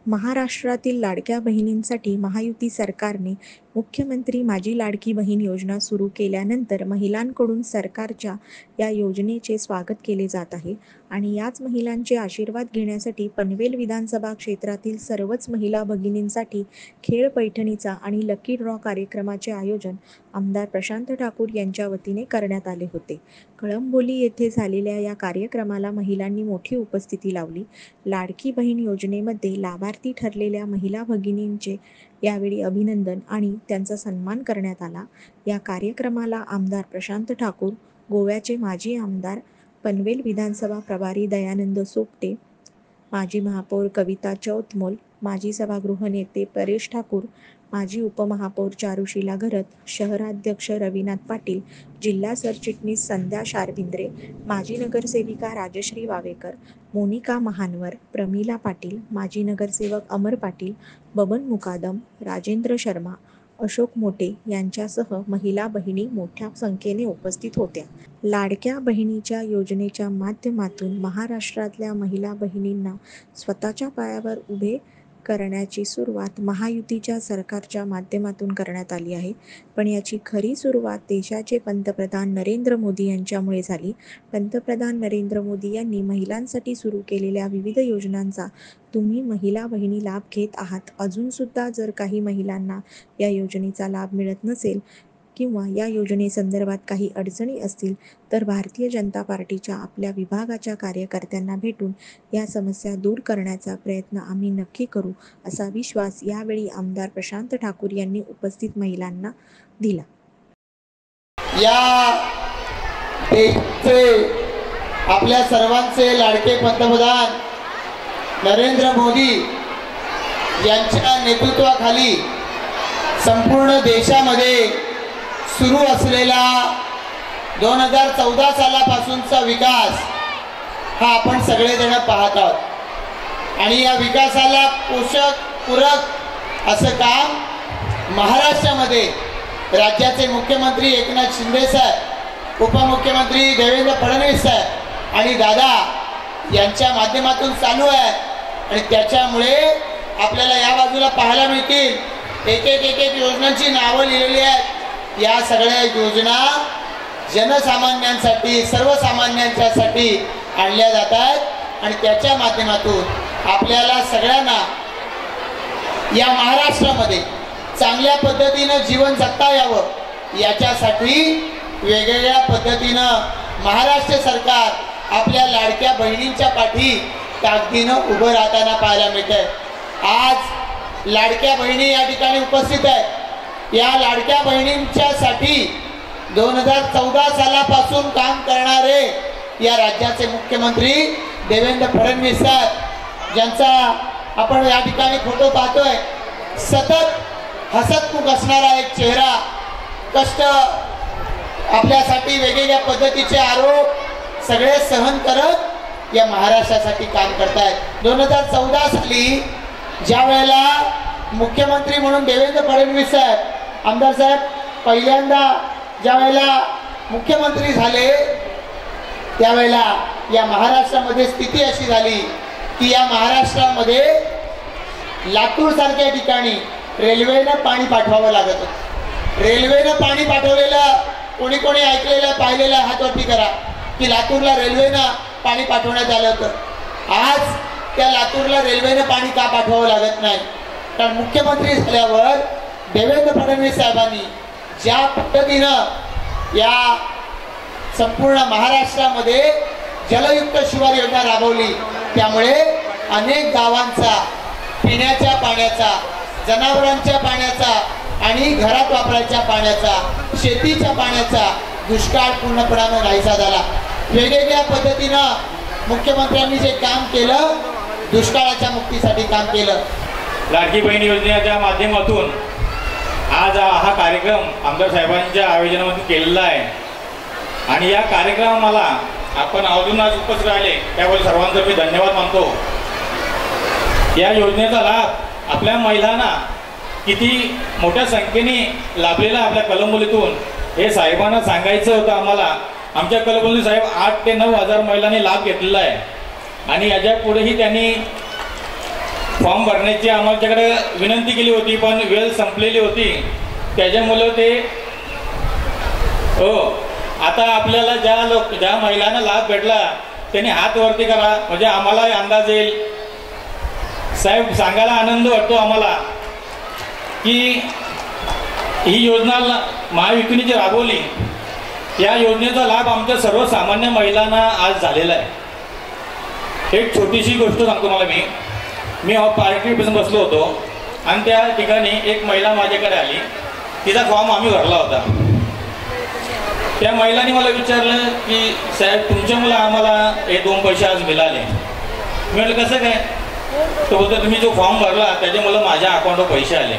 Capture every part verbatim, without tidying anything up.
महाराष्ट्रातील लाडक्या बहिणींसाठी महायुती सरकारने मुख्यमंत्री माझी लाडकी बहीण योजना सुरू केल्यानंतर महिलांकडून सरकारच्या या योजनेचे स्वागत केले जात आहे आणि याच महिलांचे आशीर्वाद घेण्यासाठी पनवेल विधानसभा क्षेत्रातील सर्वच महिला भगिनींसाठी खेळ पैठणीचा आणि लकी ड्रॉ कार्यक्रमाचे आयोजन आमदार प्रशांत ठाकूर यांच्या वतीने करण्यात आले होते. कळंबोली येथे झालेल्या या कार्यक्रमाला महिलांनी मोठी उपस्थिती लावली. लाडकी बहीण योजनेमध्ये लाभार्थी ठरलेल्या महिला भगिनींचे यावेळी अभिनंदन आणि त्यांचा सन्मान करण्यात आला. या कार्यक्रमाला आमदार प्रशांत ठाकूर, गोव्याचे माजी आमदार, पनवेल विधानसभा प्रभारी दयानंद सोपटे, माजी महापौर कविता चौतमोल, माजी सभागृह नेते परेश ठाकूर, माजी उपमहापौर चारुशीला घरत, शहराध्यक्ष रविनाथ पाटील, जिल्हा सरचिटणीस संध्या शारविंद्रे, माजी नगरसेविका राजश्री वावेकर, मोनिका महानवर, प्रमिला पाटील, माजी नगरसेवक अमर पाटील, बबन मुकादम, राजेंद्र शर्मा, अशोक मोटे यांच्यासह महिला भगिनी मोठ्या संख्येने उपस्थित होत्या. लाडक्या बहिणीच्या योजनेच्या माध्यमातून महाराष्ट्रातल्या महिला भगिनींना स्वतःच्या पायावर उभे करण्याची सुरुवात महायुतीच्या सरकारच्या माध्यमातून करण्यात आली आहे. पण याची खरी सुरुवात देशाचे पंतप्रधान नरेंद्र मोदी यांच्यामुळे झाली. पंतप्रधान नरेंद्र मोदी यांनी महिलांसाठी सुरू केलेल्या विविध योजनांचा तुम्ही महिला भगिनी लाभ घेत आहात. अजूनसुद्धा जर काही महिलांना या योजनेचा लाभ मिळत नसेल किंवा या योजनेसंदर्भात काही अडचणी असतील तर भारतीय जनता पार्टीच्या आपल्या विभागाच्या कार्यकर्त्यांना भेटून या समस्या दूर करण्याचा प्रयत्न आम्ही नक्की करू, असा विश्वास यावेळी आमदार प्रशांत ठाकूर यांनी उपस्थित महिलांना दिला. या देशाचे आपल्या सर्वांचे लाडके पंतप्रधान नरेंद्र मोदी यांच्या नेतृत्वाखाली संपूर्ण देशामध्ये सुरू असलेला दोन हजार चौदा सालापासूनचा विकास हा आपण सगळेजण पाहत आहोत आणि या विकासाला पोषक पूरक असं काम महाराष्ट्रामध्ये राज्याचे मुख्यमंत्री एकनाथ शिंदे साहेब, उपमुख्यमंत्री देवेंद्र फडणवीस साहेब आणि दादा यांच्या माध्यमातून चालू आहे आणि त्याच्यामुळे आपल्याला या बाजूला पाहायला मिळतील एक एक एक एक योजनांची नावं लिहिलेली आहेत. या सगळ्या योजना जनसामान्यांसाठी, सर्वसामान्यांच्यासाठी आणल्या जात आहेत आणि त्याच्या माध्यमातून आपल्याला सगळ्यांना या महाराष्ट्रामध्ये चांगल्या पद्धतीनं जीवन जगता यावं याच्यासाठी वेगवेगळ्या पद्धतीनं महाराष्ट्र सरकार आपल्या लाडक्या बहिणींच्या पाठी ताकदीनं उभं राहताना पाहायला मिळतंय. आज लाडक्या बहिणी या ठिकाणी उपस्थित आहेत. या लाडक्या बहिणींच्यासाठी दोन हजार चौदा सालापासून काम करणारे या राज्याचे मुख्यमंत्री देवेंद्र फडणवीस साहेब, ज्यांचा आपण या ठिकाणी फोटो पाहतोय, सतत हसतमुख असणारा एक चेहरा, कष्ट आपल्यासाठी वेगवेगळ्या पद्धतीचे आरोप सगळे सहन करत या महाराष्ट्रासाठी काम करतायत. दोन हजार चौदा साली ज्या वेळेला मुख्यमंत्री म्हणून देवेंद्र फडणवीस साहेब, आमदार साहेब पहिल्यांदा ज्या वेळेला मुख्यमंत्री झाले त्यावेळेला या महाराष्ट्रामध्ये स्थिती अशी झाली की या महाराष्ट्रामध्ये लातूर सारख्या ठिकाणी रेल्वेनं पाणी पाठवावं लागत होतं. रेल्वेनं पाणी पाठवलेलं कोणी कोणी ऐकलेलं पाहिलेलं हातवरती करा की लातूरला रेल्वेनं पाणी पाठवण्यात आलं होतं. आज त्या लातूरला रेल्वेनं पाणी का पाठवावं लागत नाही? कारण मुख्यमंत्री झाल्यावर देवेंद्र फडणवीस साहेबांनी ज्या पद्धतीनं या संपूर्ण महाराष्ट्रामध्ये जलयुक्त शिवार योजना राबवली त्यामुळे अनेक गावांचा पिण्याच्या पाण्याचा, जनावरांच्या पाण्याचा आणि घरात वापरायच्या पाण्याचा, शेतीच्या पाण्याचा दुष्काळ पूर्णपणाने नाहीसा झाला. वेगवेगळ्या पद्धतीनं मुख्यमंत्र्यांनी जे काम केलं, दुष्काळाच्या मुक्तीसाठी काम केलं. लाडकी बहीण योजनेच्या माध्यमातून आज हा कार्यक्रम आमदार साहेबांच्या आयोजनामध्ये केलेला आहे आणि या कार्यक्रमाला आपण अजून आज उपस्थित राहिले त्यामुळे सर्वांचा मी धन्यवाद मानतो. या योजनेचा लाभ आपल्या महिलांना किती मोठ्या संख्येने लाभलेला आपल्या कळंबोलीतून हे साहेबांना सांगायचं होतं आम्हाला. आमच्या कळंबोली साहेब आठ ते नऊ हजार महिलांनी लाभ घेतलेला आहे आणि याच्या पुढेही त्यांनी फॉर्म भरण्याची आमच्याकडे विनंती केली होती, पण वेळ संपलेली होती, त्याच्यामुळं ते हो आता आपल्याला ज्या लोक ज्या महिलांना लाभ भेटला त्यांनी हात वरती करा, म्हणजे आम्हालाही अंदाज येईल. साहेब, सांगायला आनंद वाटतो आम्हाला की ही योजना महायुतीने जी राबवली, या योजनेचा लाभ आमच्या सर्वसामान्य महिलांना आज झालेला आहे. एक छोटीशी गोष्ट सांगतो मला. मी मी पार्टीपासून बसलो होतो आणि त्या ठिकाणी एक महिला माझ्याकडे आली, तिचा फॉर्म आम्ही भरला होता. त्या महिलांनी मला विचारलं की साहेब, तुमच्यामुळे आम्हाला हे दोन पैसे आज मिळाले. मी म्हटलं कसं काय? तो बोलतो तुम्ही जो फॉर्म भरला त्याच्यामुळे माझ्या अकाउंटवर पैसे आले.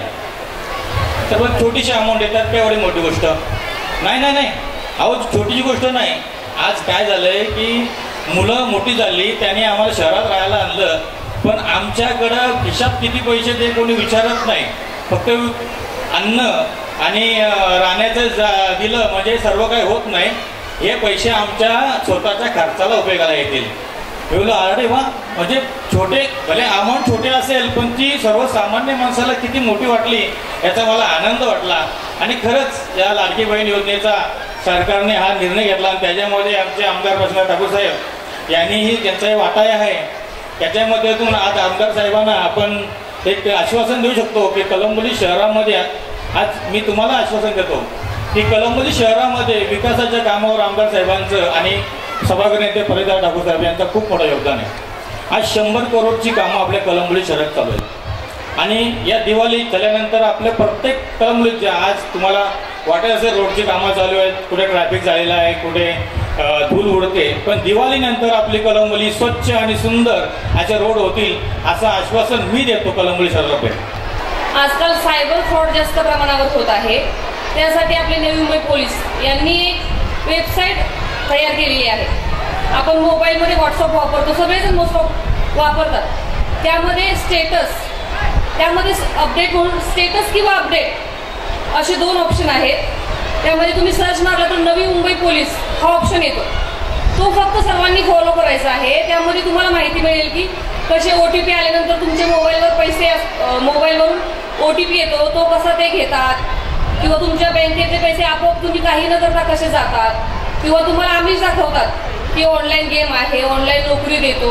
तर मग छोटीशी अमाऊंट येतात, काय एवढी मोठी गोष्ट नाही. नाही नाही अहो, छोटीशी गोष्ट नाही. आज काय झालंय की मुलं मोठी झाली, त्याने आम्हाला शहरात राहायला आणलं, पण आमच्याकडं खिशात किती पैसे ते कोणी विचारत नाही. फक्त अन्न आणि राहण्याचं दिलं म्हणजे सर्व काही होत नाही. हे पैसे आमच्या स्वतःच्या खर्चाला उपयोगाला येतील. एवढं अरे वा, म्हणजे छोटे भले अमाऊंट छोटे असेल, पण ती सर्वसामान्य माणसाला किती मोठी वाटली याचा मला आनंद वाटला. आणि खरंच या लाडकी बहीण योजनेचा सरकारने हा निर्णय घेतला आणि त्याच्यामध्ये आमचे आमदार प्रशांत ठाकूर साहेब यांनीही त्यांचाही वाटा आहे. त्याच्यामध्येतून आज आमदार साहेबांना आपण एक आश्वासन देऊ शकतो की कळंबोली शहरामध्ये आज मी तुम्हाला आश्वासन देतो की कळंबोली शहरामध्ये विकासाच्या कामावर आमदार साहेबांचं आणि सभागृह नेते परिधार ठाकूर साहेब यांचं खूप मोठं योगदान आहे. आज शंभर करोडची कामं आपल्या कळंबोली शहरात चालू आहेत आणि या दिवाळी झाल्यानंतर आपल्या प्रत्येक कळंबोलीच्या आज तुम्हाला वाटत असेल रोडची कामं चालू आहेत, कुठे ट्रॅफिक झालेलं आहे, कुठे धूल उडते, पण दिवाळीनंतर आपली कळंबोली स्वच्छ आणि सुंदर असे रोड होतील असं आश्वासन मी देतो कळंबोली शहराला. आजकाल सायबर फ्रॉड जास्त प्रमाणावर होत आहे, त्यासाठी आपले नवी मुंबई पोलीस यांनी एक वेबसाईट तयार केलेली आहे. आपण मोबाईलमध्ये व्हॉट्सअप वापरतो, सगळेजण मोस्ट ऑफ वापरतात. त्यामध्ये स्टेटस, त्यामध्ये अपडेट म्हणून स्टेटस किंवा अपडेट असे दोन ऑप्शन आहेत. त्यामध्ये तुम्ही सर्च मारलं तर नवी मुंबई पोलीस हा ऑप्शन येतो. तो फक्त सर्वांनी फॉलो करायचा आहे. त्यामध्ये तुम्हाला माहिती मिळेल की कसे ओ टी पी आल्यानंतर तुमच्या मोबाईलवर पैसे मोबाईलवरून ओ टी पी येतो, तो कसा ते घेतात, किंवा तुमच्या बँकेचे पैसे आपोआप तुम्ही काही न करता कसे जातात, किंवा तुम्हाला आम्हीच दाखवतात की ऑनलाईन गेम आहे, ऑनलाईन नोकरी देतो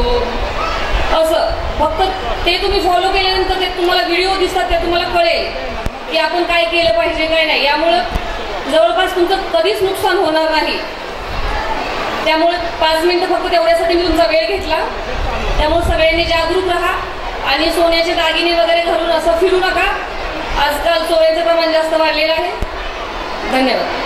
असं. फक्त ते तुम्ही फॉलो केल्यानंतर ते तुम्हाला व्हिडिओ दिसतात, ते तुम्हाला कळेल की आपण काय केलं पाहिजे काय नाही. यामुळं जवळपास तुमचं कधीच नुकसान होणार नाही. त्यामुळे पाच मिनिटं फक्त तेवढ्यासाठी मी तुमचा वेळ घेतला. त्यामुळे सगळ्यांनी जागरूक राहा आणि सोन्याचे दागिने वगैरे घालून असं फिरू नका. आजकाल चोऱ्यांचं प्रमाण जास्त वाढलेलं आहे. धन्यवाद.